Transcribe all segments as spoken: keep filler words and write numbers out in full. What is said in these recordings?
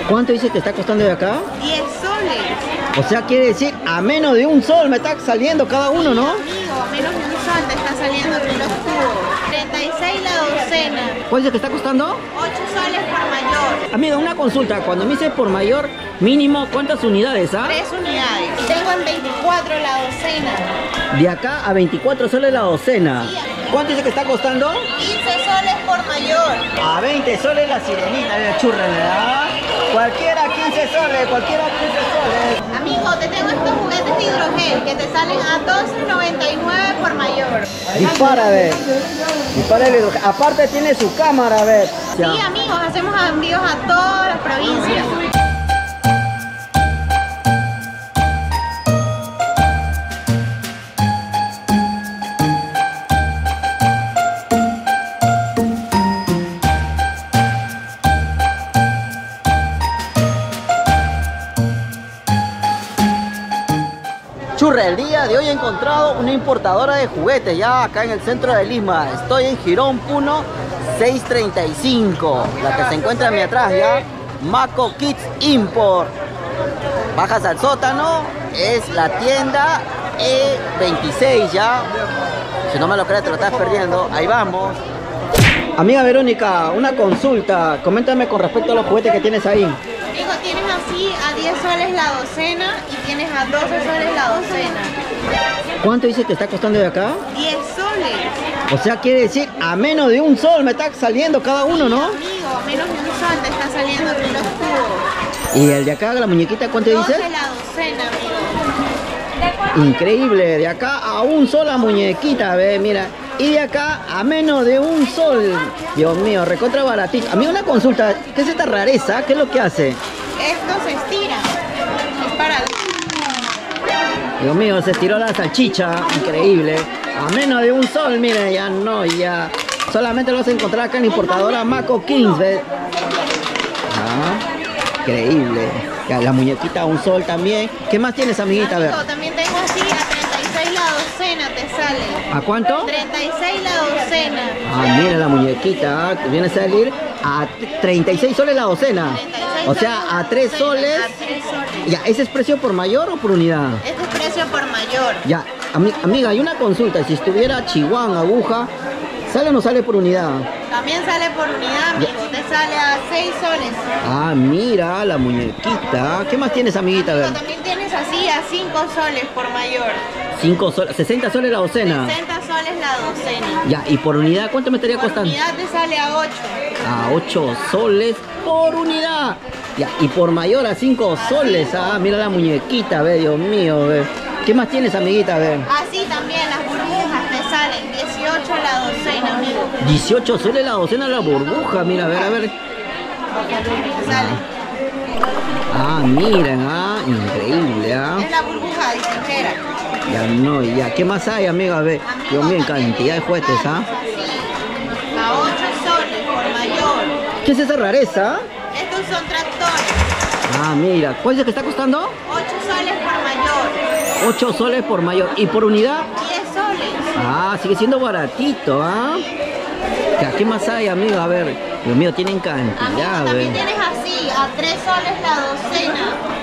¿Cuánto dice que está costando de acá? diez soles. O sea, quiere decir, a menos de un sol me está saliendo cada uno, ¿no? Amigo, a menos de un sol te está saliendo entre los tubos. treinta y seis la docena. ¿Cuál dice que está costando? ocho soles por mayor. Amiga, una consulta. Cuando me dice por mayor, mínimo, ¿cuántas unidades, ah? tres unidades. Tengo en veinticuatro la docena. De acá a veinticuatro soles la docena. Sí, amigo. ¿Cuánto dice que está costando? quince soles por mayor. A veinte soles la sirenita, la churra, ¿verdad? Cualquiera quince soles, cualquiera quince soles. Amigo, te tengo estos juguetes de hidrogel que te salen a doce noventa y nueve por mayor. Dispara, a ver. Dispara el hidrogel. Aparte tiene su cámara, a ver. Sí, amigos, hacemos envíos a todas las provincias. Churra, el día de hoy he encontrado una importadora de juguetes ya acá en el centro de Lima. Estoy en Girón Puno seiscientos treinta y cinco, la que se encuentra a mi atrás ya, Mako Kids Import. Bajas al sótano, es la tienda E veintiséis ya. Si no me lo crees te lo estás perdiendo, ahí vamos. Amiga Verónica, una consulta, coméntame con respecto a los juguetes que tienes ahí. Hijo, tienes así a diez soles la docena y tienes a doce soles la docena. ¿Cuánto dice que está costando de acá? diez soles. O sea, quiere decir, a menos de un sol me está saliendo cada uno, ¿no? Amigo, a menos de un sol te está saliendo entre los tubos. Y el de acá, la muñequita, ¿cuánto dice? doce la docena, amigo. Increíble, de acá a un sol la muñequita, ve, mira. Y de acá a menos de un sol. Dios mío, recontra baratito. A mí una consulta, ¿qué es esta rareza? ¿Qué es lo que hace? Esto se estira. Es para... Dios mío, se estiró la salchicha, increíble. A menos de un sol, miren, ya no, ya. Solamente lo vas a encontrar acá en la importadora Mako Kings, ¿ves? Ah, increíble. Ya, la muñequita a un sol también. ¿Qué más tienes, amiguita? A ver. Amigo, también tengo así a treinta y seis la docena te sale. ¿A cuánto? treinta y seis la docena. Ah, mira la muñequita, que viene a salir a treinta y seis soles la docena. treinta y seis O sea, a tres soles. A tres soles. Ya, ¿ese es precio por mayor o por unidad? Este es precio por mayor. Ya, ami- amiga, hay una consulta. Si estuviera chihuahua, aguja, ¿sale o no sale por unidad? También sale por unidad, amigo. Te sale a seis soles. Ah, mira, la muñequita. ¿Qué más tienes, amiguita? A ver. También tienes así a cinco soles por mayor. cinco soles, sesenta soles la docena. sesenta soles la docena. Ya, ¿y por unidad cuánto me estaría Por costando? unidad te sale a ocho. A ocho soles por unidad. Ya, y por mayor a cinco soles. Ah, mira la muñequita, ve, Dios mío, ve. ¿Qué más tienes, amiguita? A ver. Así también las burbujas te salen dieciocho la docena, amigo. dieciocho soles la docena la burbuja, mira, a ver, a ver. Te sale. Ah, miren, ah, increíble, ah. Es la burbuja de tijera. Ya no, ya. ¿Qué más hay, amiga? A ver, Dios mío, cantidad de juguetes, ¿ah? Sí. A ocho soles por mayor. ¿Qué es esa rareza? Estos son tractores. Ah, mira, ¿cuál es el que está costando? ocho soles por mayor. ocho soles por mayor. ¿Y por unidad? diez soles. Ah, sigue siendo baratito, ¿ah? Ya, ¿qué más hay, amiga? A ver, Dios mío, tienen cantidad, Amigo, también ve. tienes así a tres soles la docena.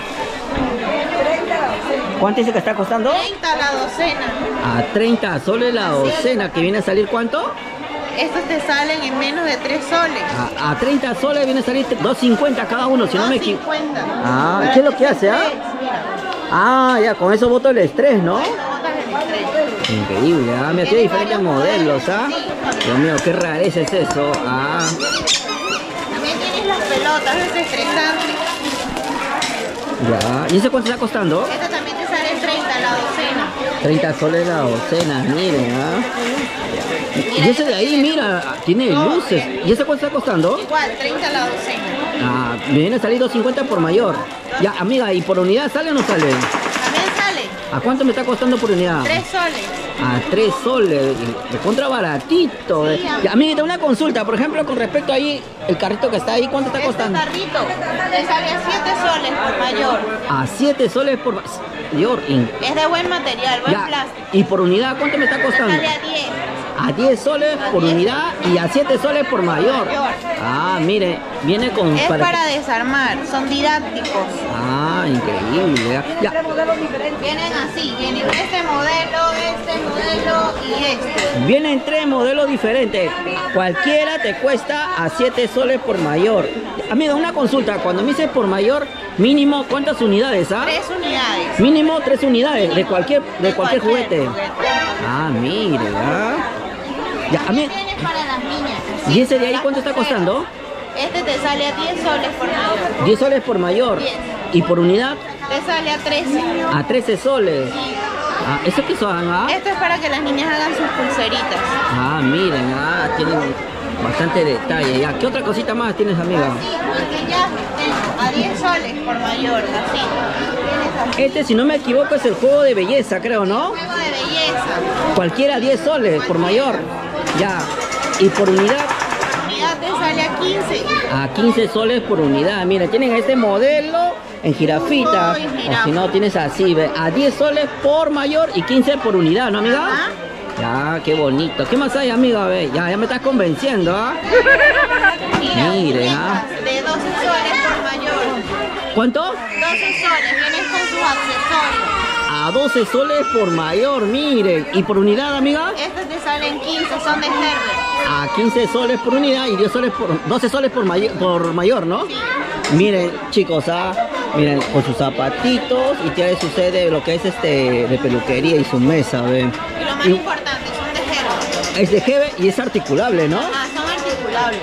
¿Cuánto dice que está costando? treinta la docena. A treinta soles la docena, que viene a salir ¿cuánto? Estos te salen en menos de tres soles. A, a treinta soles viene a salir dos cincuenta cada uno, si no me equivoco. dos cincuenta. Ah, Para ¿qué es lo te que hace, ah? estés, mira. Ah, ya, con eso boto el estrés, ¿no? Esto botas el estrés. Increíble, ah, mira, tiene diferentes modelos, ¿ah? Sí. Dios mío, qué rareza es eso, ah. También tienes las pelotas desestresantes. Ya, ¿y ese cuánto está costando? Esta también te sale treinta la docena. treinta soles la docena, miren, ah. Y ese de ahí, mira, tiene luces. ¿Y ese cuánto está costando? Igual, treinta la docena. Ah, me viene a salir dos cincuenta por mayor. Ya, amiga, ¿y por unidad sale o no sale? También sale ¿A cuánto me está costando por unidad? tres soles. A tres soles, de contra baratito. eh. Sí, amigo. Ya, amiguita, una consulta, por ejemplo, con respecto ahí, el carrito que está ahí, ¿cuánto está Este costando? carrito te sale a siete soles por mayor. A siete soles por... Dios, in- Es de buen material, buen ya, plástico. y por unidad, ¿cuánto me está Te costando? sale a diez. a diez soles por unidad y a siete soles por mayor. Ah, mire, viene con... Es para, para desarmar, son didácticos. Ah, increíble. Ya. Vienen así, vienen este modelo, este modelo y este. Vienen tres modelos diferentes. Cualquiera te cuesta a siete soles por mayor. Amiga, una consulta. Cuando me dices por mayor, mínimo, ¿cuántas unidades? ¿Ah? Tres unidades. Mínimo tres unidades de cualquier, de, de cualquier, cualquier juguete. juguete. Ah, mire, ¿ah? Ya, a mí... para las niñas. ¿Y ese de ahí cuánto está costando? Este te sale a diez soles por mayor. diez soles por mayor. diez. ¿Y por unidad? Te sale a trece. A trece soles. Sí. Ah, ¿eso qué son? ¿Ah? Esto es para que las niñas hagan sus pulseritas. Ah, miren, ah, tienen bastante detalle. Ya, ¿qué otra cosita más tienes, amiga? Así, maquillaje tengo a diez soles por mayor, así. así. Este, si no me equivoco, es el juego de belleza, creo, ¿no? Juego de belleza. Cualquiera diez soles por mayor. Ya. ¿Y por unidad? Unidad te sale a quince. A quince soles por unidad. Miren, tienen este modelo en jirafita. O si no, tienes así, ve, a diez soles por mayor y quince por unidad, ¿no, amiga? Ajá. Ya, qué bonito. ¿Qué más hay, amiga? Ve, ya, ya me estás convenciendo, ¿ah? Mira, miren, ¿ah? De doce soles por mayor. ¿Cuánto? doce soles, vienen con sus accesorios. A doce soles por mayor, miren. ¿Y por unidad, amiga? Estos te salen quince, son de Herbert. A quince soles por unidad y diez soles por, doce soles por, may por mayor, ¿no? Sí. Miren, chicos, ¿ah? Miren, con sus zapatitos y tiene su sede, lo que es este de peluquería y su mesa, ¿ven? Y lo más y, importante, son de Herbert. Es de Herbert y es articulable, ¿no? Ah, son articulables.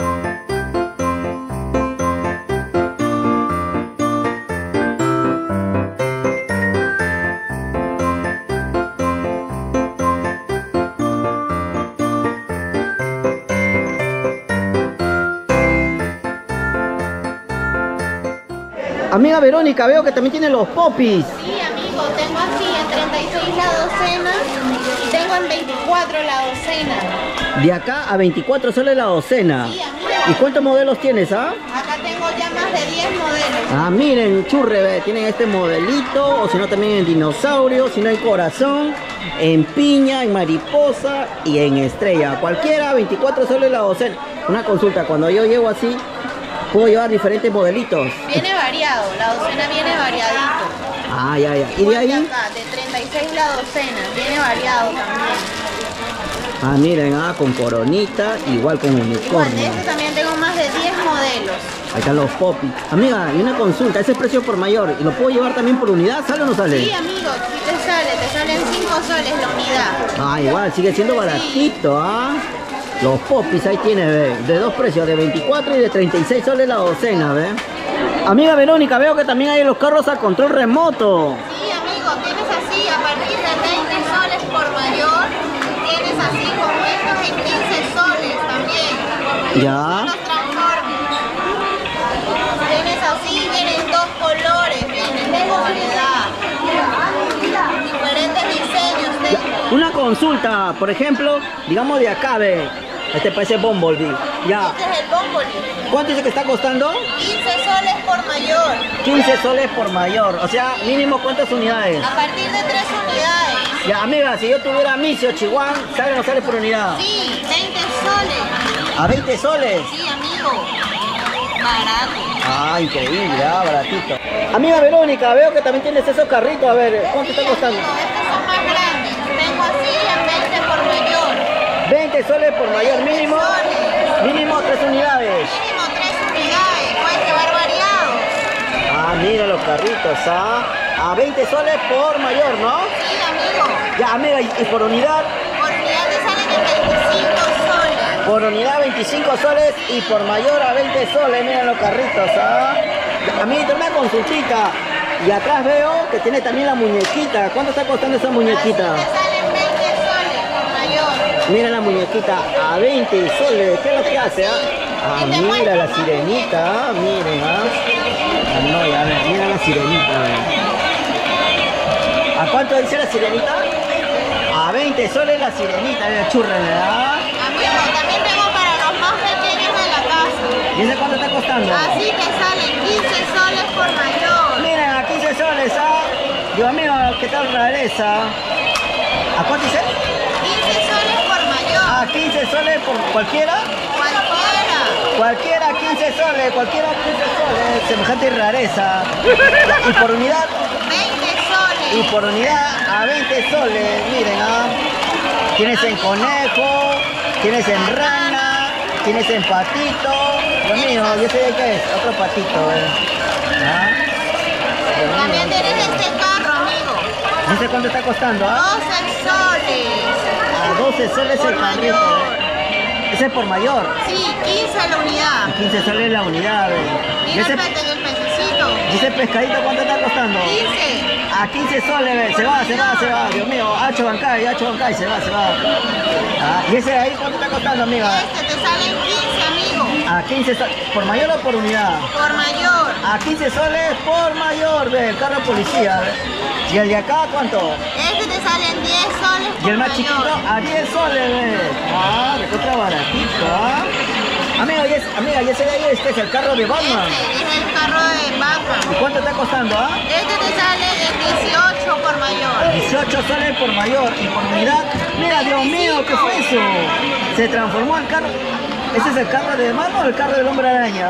Amiga Verónica, veo que también tiene los popis. Sí, amigo, tengo así en treinta y seis la docena y tengo en veinticuatro la docena. De acá a veinticuatro soles la docena. Sí, amigo. ¿Y cuántos modelos tienes, ah? Acá tengo ya más de diez modelos. Ah, miren, churre, ve, tienen este modelito, o si no también en dinosaurio, si no en corazón, en piña, en mariposa y en estrella. Cualquiera, veinticuatro soles la docena. Una consulta, cuando yo llego así, puedo llevar diferentes modelitos. Viene variado, la docena viene variadito. Ah, ya, ya. ¿Y de ahí? De acá, de treinta y seis la docena, viene variado también. Ah, miren, ah, con coronita, igual con Igual, unicornio. de este también tengo más de diez modelos. Ahí están los popis. Amiga, y una consulta, ese es precio por mayor. ¿Y lo puedo llevar también por unidad? ¿Sale o no sale? Sí, amigo, sí te sale, te salen cinco soles la unidad. Ah, igual, sigue siendo baratito, ¿ah? Los popis ahí tiene, ve, de dos precios, de veinticuatro y de treinta y seis soles la docena, ve. Amiga Verónica, veo que también hay los carros a control remoto. Sí, amigo, tienes así a partir de veinte soles por mayor. Tienes así como estos en quince soles también. Ya. Los Transformers. Tienes así, vienen dos colores, vienen de variedad. Diferentes diseños tengo. Una consulta, por ejemplo, digamos de acá, ve. Este parece Bumblebee. Ya. Este es el Bumblebee. ¿Cuánto dice que está costando? quince soles por mayor. quince soles por mayor. O sea, mínimo ¿cuántas unidades? A partir de tres unidades. Ya, amiga, si yo tuviera Micio, Chihuahua, ¿sale o no sale por unidad? Sí, veinte soles. ¿A veinte soles? Sí, amigo. Barato. Ah, increíble, ah, baratito. Amiga Verónica, veo que también tienes esos carritos. A ver, ¿cuánto Sí, está costando? amigo, estos son más grandes. Tengo así en veinte por mayor. veinte soles por mayor, mínimo. Soles. Mínimo tres unidades. Mínimo tres unidades. Puedes llevar variado. Ah, mira los carritos, ah. A veinte soles por mayor, ¿no? Sí, amigo. Ya, amiga, ¿y y por unidad? Por unidad te salen en veinticinco soles. Por unidad veinticinco soles y por mayor a veinte soles, miren los carritos, ¿ah? Amiguito, una consultita. Y atrás veo que tiene también la muñequita. ¿Cuánto está costando esa muñequita? Así te salen veinte soles por mayor. Miren la muñequita a veinte soles. ¿Qué es lo que hace, ah? Ah, mira la sirenita, ah, miren, ah. Ah, no, ya ven, mira la sirenita, ven. ¿A cuánto dice la sirenita? A veinte soles la sirenita, mira, churren, ¿verdad? Amigo, también tengo para los más pequeños de la casa. ¿Y ese cuánto está costando? Así te salen quince soles por mayor. Miren, a quince soles, ¿ah? Dios mío, ¿qué tal rareza? ¿A cuánto dice? quince soles por mayor. Ah, quince soles por cualquiera. Cualquiera. Cualquiera quince soles, cualquiera quince soles. Semejante rareza. Y por unidad. veinte soles. Y por unidad a veinte soles. Miren, ah. Tienes en conejo, tienes en rana, tienes en patito. Lo mío, yo sé de qué es. Otro patito, eh. ¿Ah? También tienes este carro, amigo. No sé cuánto está costando, ¿ah? doce soles. A doce soles Por el carrito. mayor. Ese es por mayor. Sí, quince la unidad. Y quince soles la unidad, eh. ¿Y Mira ese, el pete, el pececito. ¿Y ese pescadito cuánto está costando? quince. A quince soles, ve. Se va, se va, se va. Dios mío, Hacho Bancay, Hacho Bancay, se va, se va. Ah, ¿y ese de ahí cuánto está costando, amiga? Este te sale en quince, amigo. A quince soles. ¿Por mayor o por unidad? Por mayor. A quince soles por mayor, ve. El carro policía, ve. ¿Y el de acá cuánto? Este te sale en diez soles por Y el más mayor. chiquito a diez soles, ve. Ah, de contra baratito, ¿ah? Amiga, y, es, amiga, ¿y ese de ahí este es el carro de Batman? Este es el carro de Batman. ¿Y cuánto está costando, ah? Este te sale en dieciocho por mayor. dieciocho soles por mayor y por unidad. Mira, Dios mío, ¿qué fue eso? Se transformó el carro. ¿Ese es el carro de Batman o el carro del Hombre Araña?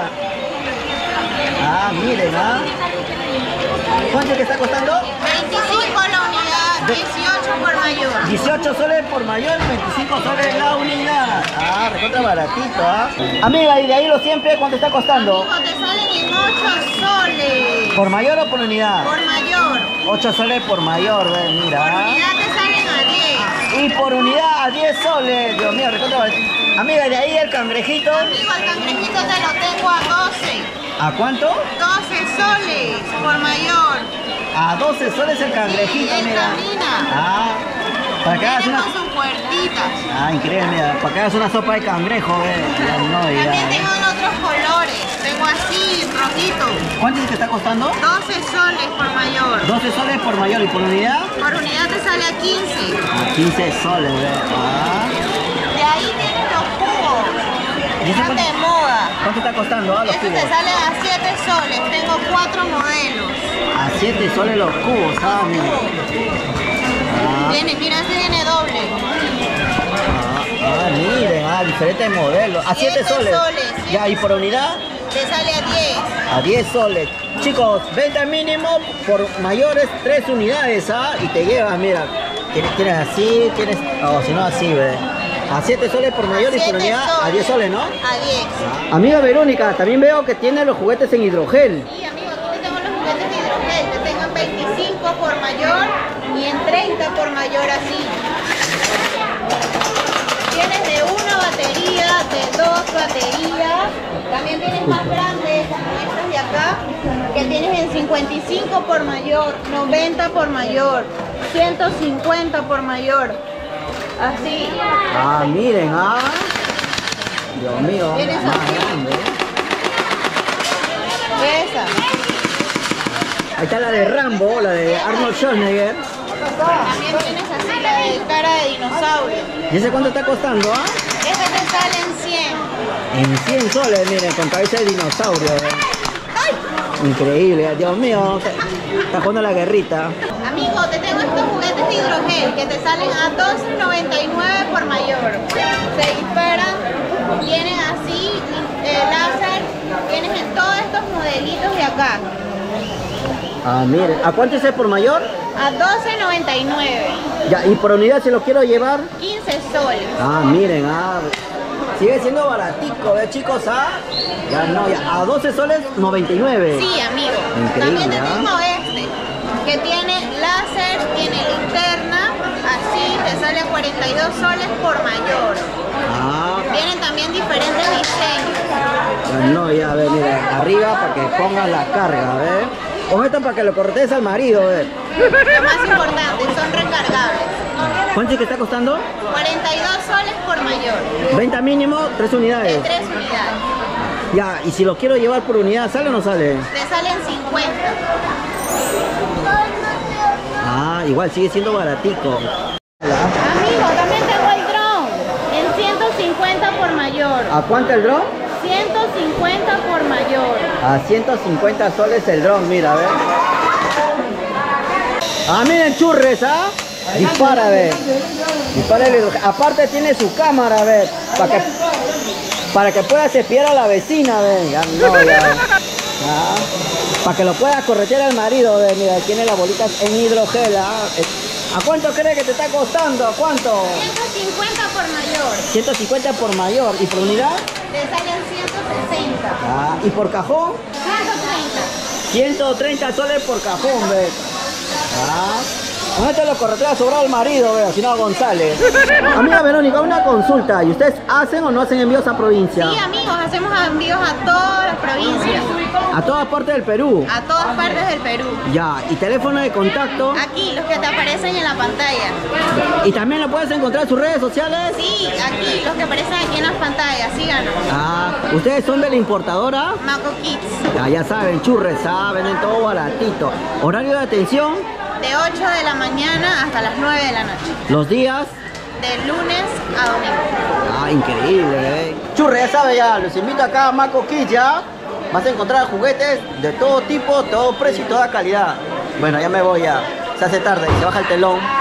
Ah, miren, ¿ah? ¿Cuánto es que está costando? veinticinco la unidad, dieciocho por mayor. dieciocho soles por mayor, veinticinco soles la unidad. Ah, recontra baratito, ¿ah? Amiga, ¿y de ahí los cien pies cuánto está costando? Amigo, te salen en ocho soles. ¿Por mayor o por unidad? Por mayor. ocho soles por mayor, ve, mira. Por unidad te salen a diez. Y por unidad a diez soles. Dios mío, recontra baratito. Amiga, ¿y de ahí el cangrejito? Amigo, el cangrejito te lo tengo a doce. ¿A cuánto? doce soles por mayor. A doce soles el cangrejito, Sí, él mira. camina. Ah, para que hagas Viene una... con sus puertitas. Ah, increíble, mira. Para que hagas una sopa de cangrejo, ve. Ya no, ya. También tengo en otros colores. Tengo así, rojito. ¿Cuánto es que está costando? doce soles por mayor. doce soles por mayor y por unidad. Por unidad te sale a quince. A quince soles, ve. Ah. De ahí tienes los cubos. ¿Y ese Están cuánto, de moda. cuánto está costando, ah, los Este cubos? te sale a siete soles. Tengo cuatro modelos. A siete soles los cubos, ah, mira. Ah, Viene, mira, este viene doble. ah, ah, miren, ah, diferentes modelos. A siete Siete soles. soles, Ya, ¿y por unidad? Te sale a diez. A diez soles. Chicos, venta mínimo por mayores tres unidades, ¿ah? Y te llevas, mira, tienes, tienes así, tienes, o si no así, ve. A siete soles por mayor y por Siete unidad a soles. diez soles, ¿no? A diez. Amiga Verónica, también veo que tiene los juguetes en hidrogel. Sí, amigo, aquí te tengo los juguetes de hidrogel. Te tengo en veinticinco por mayor y en treinta por mayor así. Tienes de una batería, de dos baterías. También tienes más grandes, como estas de acá, que tienes en cincuenta y cinco por mayor, noventa por mayor, ciento cincuenta por mayor. Así. Ah, miren, ah. Dios mío, Tienes más así. grande. Esa. Ahí está la de Rambo, la de Arnold Schwarzenegger. También tienes así la de cara de dinosaurio. ¿Y ese cuánto está costando, ah? Este te sale en cien. En cien soles, miren, con cabeza de dinosaurio. eh. Increíble, Dios mío. Está jugando la guerrita. Amigo, te tengo estos juguetes de hidrogel que te salen a doce noventa y nueve por mayor. Se disparan, tienen así, eh, láser, tienes en todos estos modelitos de acá. Ah, miren. ¿A cuánto es el por mayor? A doce noventa y nueve. Ya, y por unidad si lo quiero llevar. quince soles. Ah, miren, ah. Sigue siendo baratico, ¿eh, chicos? Ah, ya no, ya. A doce soles, noventa y nueve. Sí, amigo. Increíble, También te ¿ah? tengo este, que tiene láser, tiene linterna, así te sale a cuarenta y dos soles por mayor. Ah, Vienen también diferentes diseños. ya no, ya, a ver, mira, arriba para que pongas la carga, a ver. Con esto para que lo cortes al marido, a ver. Lo más importante, son recargables. ¿Cuánto es que está costando? cuarenta y dos soles por mayor, Venta mínimo, tres de unidades. tres unidades. Ya, y si lo quiero llevar por unidad, ¿sale o no sale? Te salen cincuenta. Ah, igual sigue siendo baratico. Amigo, también tengo el dron en ciento cincuenta por mayor. ¿A cuánto el dron? ciento cincuenta por mayor. A ciento cincuenta soles el dron, mira, a ver. Ah, miren churres, ¿ah? Dispara, ve. Dispara el hidrogel. Aparte tiene su cámara, ve. Para que, para que puedas espiar a la vecina, ve. Ya, no, ya. Ah, para que lo puedas corretear al marido, ve. Mira, tiene las bolitas en hidrogel. ¿Ah? ¿A cuánto crees que te está costando? ¿A cuánto? ciento cincuenta por mayor. ciento cincuenta por mayor. ¿Y por unidad? Te salen ciento sesenta. Ah, ¿y por cajón? ciento treinta. ciento treinta soles por cajón, ve. Ah. ¿Dónde te lo corretea sobrado el marido, ve? Si no, a González. Amiga Verónica, una consulta. ¿Y ustedes hacen o no hacen envíos a provincia? Sí, amigos, hacemos envíos a todas las provincias. A todas partes del Perú. A todas partes del Perú. Ya, y teléfono de contacto. Aquí, los que te aparecen en la pantalla. ¿Y también lo puedes encontrar en sus redes sociales? Sí, aquí, los que aparecen aquí en las pantallas, síganos. Ah, ¿ustedes son de la importadora? Maco Kids. Ya, ya saben, churres, saben, venden todo baratito. ¿Horario de atención? De ocho de la mañana hasta las nueve de la noche. ¿Los días? De lunes a domingo. Ah, increíble, eh. Churre, ya sabe ya, los invito acá a Maco Kids, ya. Vas a encontrar juguetes de todo tipo, todo precio y toda calidad. Bueno, ya me voy ya. Se hace tarde, se baja el telón.